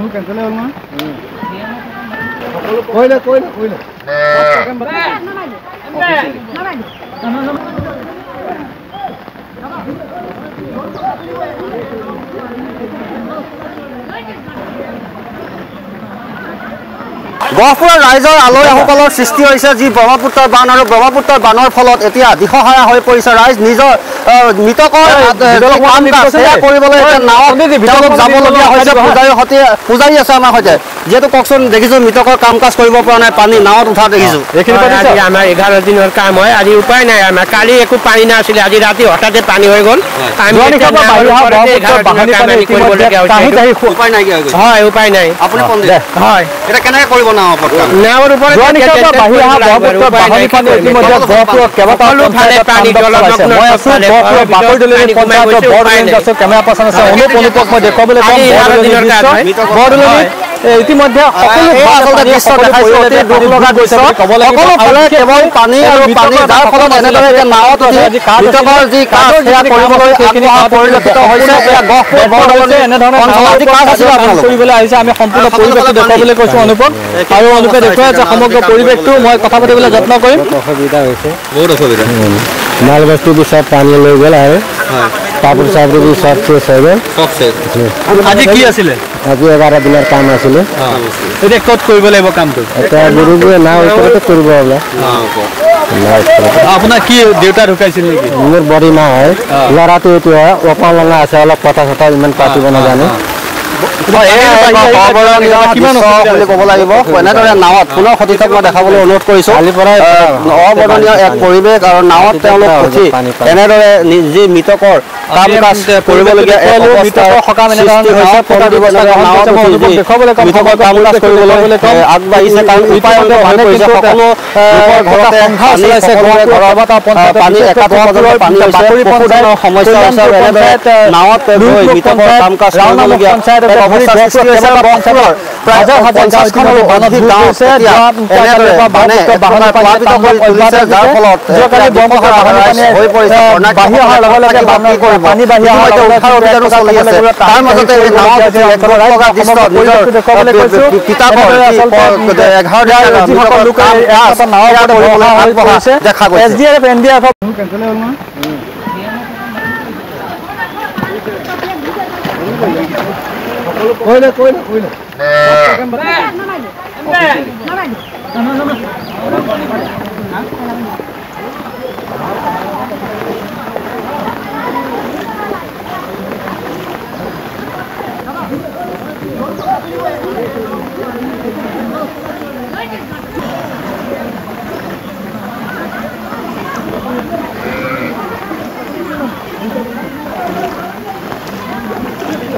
গহপুৰৰ ৰাইজৰ আলহীসকলৰ সৃষ্টি হৈছে যি ব্ৰহ্মপুত্ৰৰ বান আৰু ব্ৰহ্মপুত্ৰৰ বানৰ ফলত এতিয়া দিশহাৰা হৈ পৰিছে ৰাইজ নিজৰ মৃতকৰ কাম কাজ সেয়া কৰিবলৈ নাৱত যাবলগীয়া হৈছে পূজাৰী আছে আমাৰ সৈতে যিহেতু কওকচোন দেখিছোঁ মৃতকৰ কাম কাজ কৰিব পৰা নাই পানী নাৱত উঠা দেখিছোঁ আমাৰ 11 দিনৰ কাম হয় আজি উপায় নাই আমাৰ কালি একো পানী নাছিলে আজি ৰাতি হঠাতে পানী হৈ গ'ল হয় উপায় নাই আপুনি হয় এটা কেনেকৈ কৰিব নাৱৰ ওপৰত ইতিমধ্যে কেৱল পানী আৰু পানী যাৰ ফলত এনেদৰে নাৱত মৃতকৰ যি কাজ সেয়া কৰিবলৈ পৰিলক্ষিত হৈছে কৰিবলৈ আহিছে আমি সম্পূৰ্ণ পৰিৱেশটো দেখুৱাবলৈ কৈছোঁ অনুপক আৰু অনুপে দেখুৱাই আছে সমগ্ৰ পৰিৱেশটো মই কথা পাতিবলৈ যত্ন কৰিম অসুবিধা হৈছে বহুত অসুবিধা মাল বস্তুবোৰ চব পানী লৈ গ'ল আৰু কাপোৰ চাপোৰবোৰ চব শেষ হৈ গ'ল আজি কি আছিলে আজি 11 দিনৰ কাম আছিলে এতিয়া ক'ত কৰিব লাগিব কামটো এতিয়া গুৰুবোৰে নাও ওপৰতে কৰিব হ'লে আপোনাৰ কি দেউতা ঢুকাইছিল নেকি মোৰ বডি মা হয় ল'ৰাটো এতিয়া অপালঙা আছে অলপ কথা চথা ইমান পাতিব নাজানে ক'ব লাগিব এনেদৰে নাৱত পুনৰ সতীৰ্থক মই দেখাবলৈ অনুৰোধ কৰিছোঁ অবৰ্ণনীয় এক পৰিৱেশ আৰু নাৱত তেওঁলোক উঠি এনেদৰে যি মৃতকৰ কাম কাজ কৰিবলগীয়া আগবাঢ়িছে কাৰণ উপায়ন্ত ভাৱে কৰিছে সকলো ঘৰতে পানী সমস্যা হৈছে এনেদৰে নাৱত গৈ মৃতকৰ কাম কাজ কৰিবলগীয়া দেখা গৈছে